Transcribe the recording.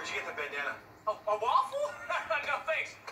Where'd you get the bandana? A waffle? No thanks.